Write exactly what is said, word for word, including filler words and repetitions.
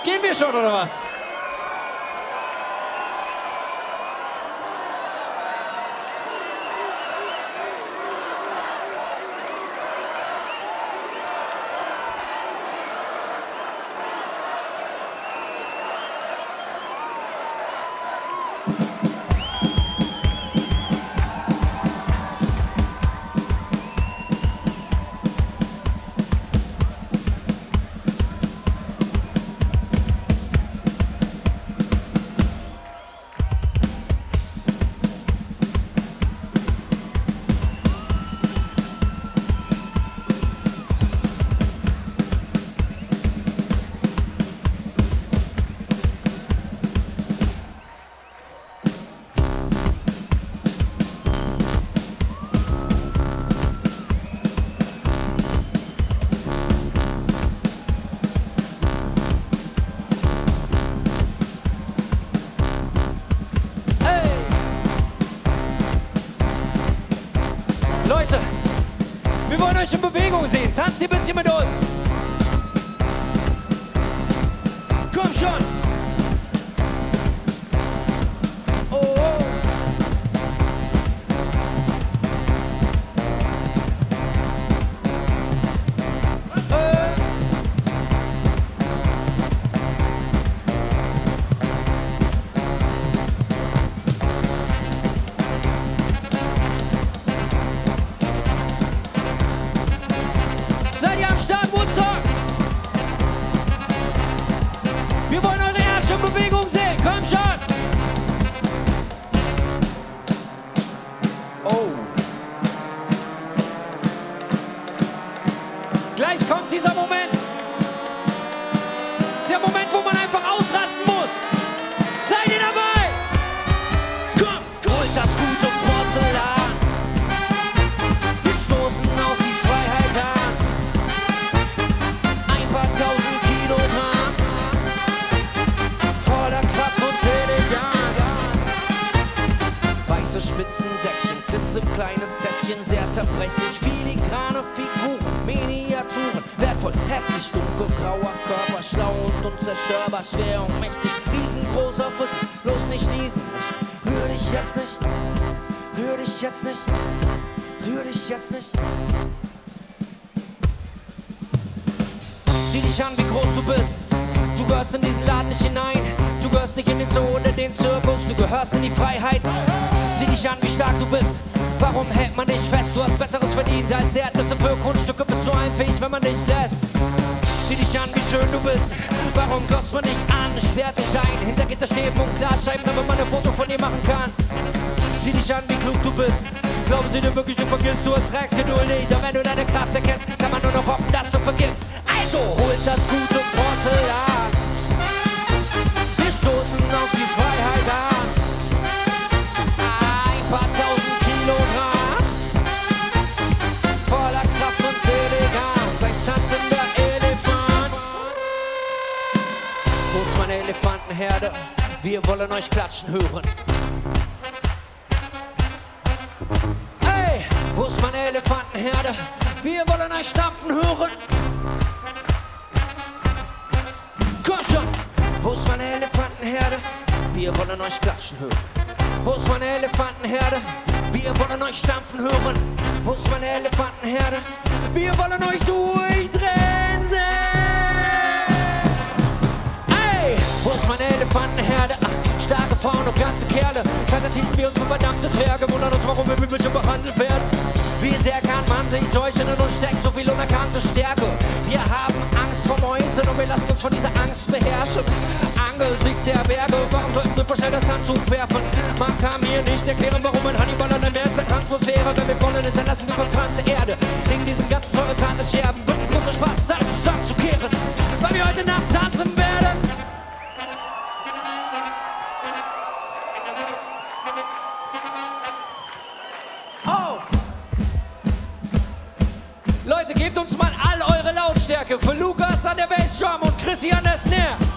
Gehen wir schon, oder was? Leute, wir wollen euch in Bewegung sehen. Tanzt ihr ein bisschen mit uns. Komm schon. Oh, oh. Äh. Seid ihr am Start, Woodstock? Wir wollen eure Ärsche in Bewegung sehen. Komm schon! Oh. Gleich kommt dieser Moment. Der Moment, wo man einfach ausrasten muss. Seid ihr dabei? Komm, holt das gute Porzellan. Wir stoßen auf die Freiheit an. Ein paar tausend Kilogramm. Voller Kraft und elegant. Weiße Spitzendeckchen, klitzekleine Tässchen, sehr zerbrechlich, filigrane Figuren, Miniaturen, wertvoll, hässlich, dunkelgrauer Körper, schlau und unzerstörbar, schwer und mächtig, riesengroßer Brust, bloß nicht niesen müssen. Rühr dich jetzt nicht, rühr dich jetzt nicht, rühr dich jetzt nicht. Sieh dich an, wie groß du bist. Du gehörst in diesen Laden nicht hinein. Du gehörst nicht in den Zoo oder den Zirkus. Du gehörst in die Freiheit. Sieh dich an, wie stark du bist. Warum hält man dich fest? Du hast Besseres verdient als Erdnüsse für Kunststücke. Bist du einfähig, wenn man dich lässt? Sieh dich an, wie schön du bist. Warum glotzt man dich an? Sperrt dich ein. Hinter Gitterstäben und Glasscheiben, damit man ein Foto von dir machen kann. Sieh dich an, wie klug du bist. Glauben sie dir wirklich, du vergisst, du erträgst geduldig. Doch wenn du deine Kraft erkennst, kann man nur noch hoffen, dass du vergibst. Also holt das gute Porzellan. Wir stoßen auf die Freiheit an. Ein paar tausend Kilogramm. Voller Kraft und Eleganz. Ein tanzender Elefant. Wo ist meine Elefantenherde? Wir wollen euch klatschen hören. Hey, wo ist meine Elefantenherde? Wir wollen euch stampfen hören. Komm schon! Wo ist meine Elefantenherde? Wir wollen euch klatschen hören. Wo ist meine Elefantenherde? Wir wollen euch stampfen hören. Wo ist meine Elefantenherde? Wir wollen euch durchdrehen sehen. Ey! Wo ist meine Elefantenherde? Ah, starke Frauen und ganze Kerle. Scheitert hielten wir uns für verdammte Zwerge. Wundern uns, warum wir wie Menschen behandelt werden. Wie sehr kann man sich täuschen, in uns steckt so viel unerkannte Stärke. Wir haben Angst vor Mäusen und wir lassen uns von dieser Angst beherrschen. Angesichts der Berge, warum sollten wir schnell das Handtuch werfen? Man kann mir nicht erklären, warum ein Hannibal an der Atmosphäre, wenn wir wollen, hinterlassen wir verbrannte Erde. Wegen diesen ganzen zauberzahnten Scherben wird ein großer Spaß, alles zusammenzukehren, weil wir heute Nacht tanzen werden. Oh! Leute, gebt uns mal all eure Lautstärke für Lukas an der Bassdrum und Chrissy an der Snare.